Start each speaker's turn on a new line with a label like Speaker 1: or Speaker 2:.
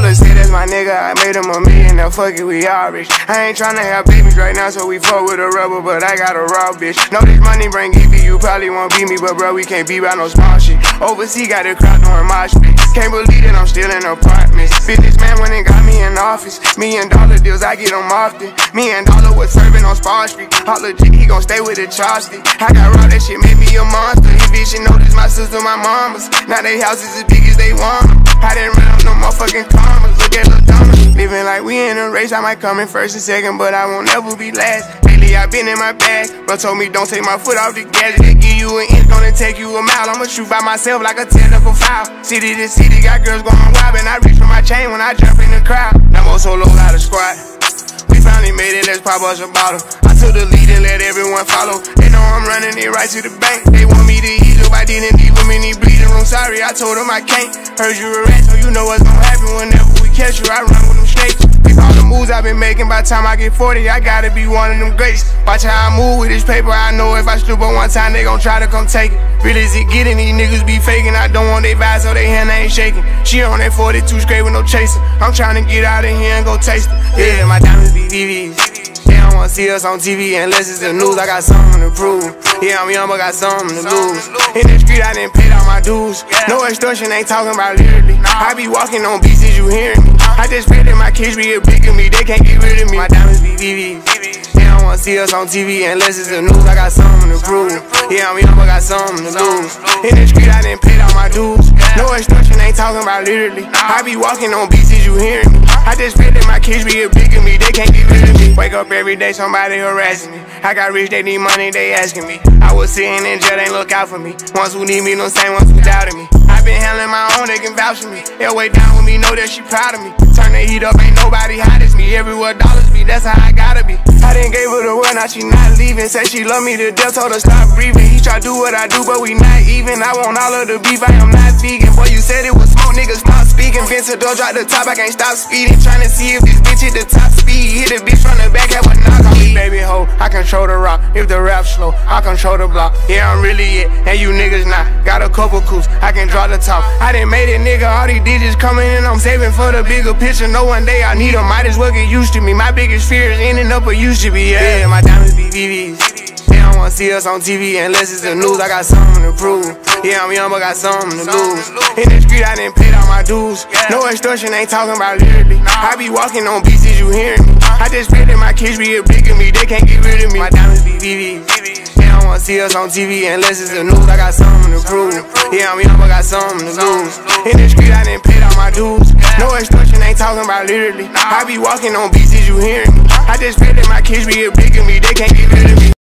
Speaker 1: Baller said that's my nigga, I made him a million, now fuck it, we all rich. I ain't tryna have babies right now, so we fuck with a rubber, but I got a raw bitch. Know this money bring EB, you probably won't beat me, but bro, we can't be by no small shit. Overseas got a crowd doing mosh pit. Can't believe that I'm still in apartments. Businessman went and got me in office. $1 million deals, I get them often. $1 million was serving on Spar Street. Holla G, he gon' stay with the chopstick. I got raw, that shit made me a monster. He bitch, you know this my sister, my mama's. Now they houses as big as they want them. I didn't run up no motherfucking commas. Look at Lil Thomas. Living like we in a race, I might come in first and second, but I won't ever be last. Lately I been in my bag, bro told me don't take my foot off the gas. They give you an inch, gonna take you a mile. I'ma shoot by myself like a technical foul. City to city, got girls going wild, and I reach for my chain when I jump in the crowd. Now I'm solo out of squad. We finally made it, let's pop us a bottle. I took the lead and let everyone follow. They know I'm running it right to the bank. They want me to eat up, I didn't leave them in the bleeding room. Sorry, I told them I can't. Heard you a rat, so you know what's gonna happen whenever we catch you. I run with them snakes. With all the moves I've been making, by the time I get 40, I gotta be one of them greats. Watch how I move with this paper, I know if I slip up one time, they gon' try to come take it. Really is it getting, these niggas be faking. I don't want they vibes, so they hand ain't shaking. She on that 42 straight with no chaser. I'm trying to get out of here and go taste it. Yeah, my diamonds be VVs. They don't wanna see us on TV unless it's the news. I got something to prove. Yeah, I'm young, but got something to lose. In the street, I done paid all my dues. No extortion, ain't talking about literally. I be walking on beats, is you hearing me? I just pray that my kids be a big of me, they can't get rid of me. My diamonds be VVs. They don't wanna see us on TV unless it's the news. I got something to prove. Yeah, I'm young, but got something to lose. In the street, I done paid all my dues. No extortion, ain't talking about literally. I be walking on beats, is you hearing me? I just pray that my kids be a big of me, they can't get rid of me. Wake up every day, somebody harassing me. I got rich, they need money, they asking me. I was sitting in jail, they look out for me. Ones who need me, no same ones who doubted me. I been handling my own, they can vouch for me. They'll way down with me, know that she proud of me. Turn the heat up, ain't nobody hot as me. Everywhere dollars be, that's how I gotta be. I done gave her the word, now she not leaving. Said she love me to death, told her stop breathing. He try do what I do, but we not even. I want all of the beef, I am not vegan. Boy, you said it was smoke, niggas stop speaking. Vince door, drop the top, I can't stop speeding. Trying to see if this bitch hit the top speed. Hit the bitch from the back, have a knock on me. Baby ho, I control the rock. If the rap slow, I control the block. Yeah, I'm really it, and you niggas not. Got a couple coups, I can draw the top. I done made it, nigga, all these digits coming in. I'm saving for the bigger picture. No one day I need them, might as well get used to me. My biggest fear is ending up where used to be. Yeah, my diamonds be VVs. They don't wanna see us on TV unless it's the news. I got something to prove. Yeah, I'm young, but got something to lose. In the street, I done paid all my dues. No extortion, ain't talking about literally. I be walking on beats, is you hearing me? I just pray that my kids be a big of me, they can't get rid of me. My diamonds be VVs. They don't wanna see us on TV unless it's the news. I got something to prove. Yeah, I'm young, but got something to lose. In the street, I done paid all my dues. No extortion, ain't talking about literally. I be walking on beats, is you hearing me? I just pray that my kids be a big of me, they can't get rid of me.